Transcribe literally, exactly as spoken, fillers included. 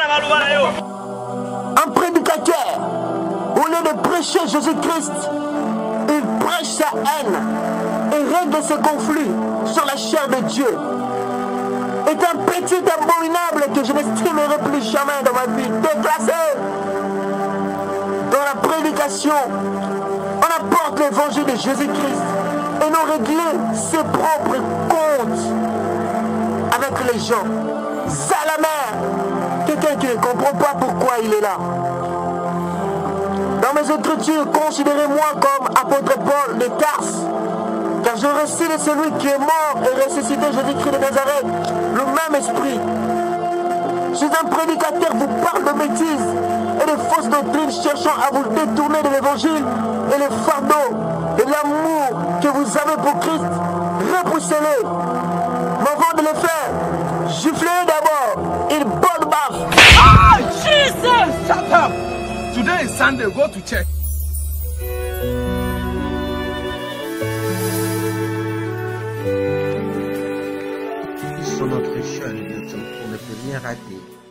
Un prédicateur, au lieu de prêcher Jésus-Christ, il prêche sa haine et règle ses conflits sur la chair de Dieu. Est un petit abominable que je n'estimerai plus jamais dans ma vie. Déclassé. Dans la prédication, on apporte l'évangile de Jésus-Christ et non régler ses propres comptes avec les gens. Salamère, quelqu'un qui ne comprend pas pourquoi il est là. Dans mes écritures, considérez-moi comme apôtre Paul de Tarse, car je récite de celui qui est mort et ressuscité, Jésus-Christ de Nazareth, le même esprit. Je suis un prédicateur, vous parle de bêtises et de fausses doctrines cherchant à vous détourner de l'évangile et les fardeaux et l'amour que vous avez pour Christ. Repoussez-les. Mais avant de le faire, giflez d'abord une bonne baffe. Ah, Jesus! Shut up! Today is Sunday, go to church. Sur notre chaîne YouTube pour ne plus rien rater.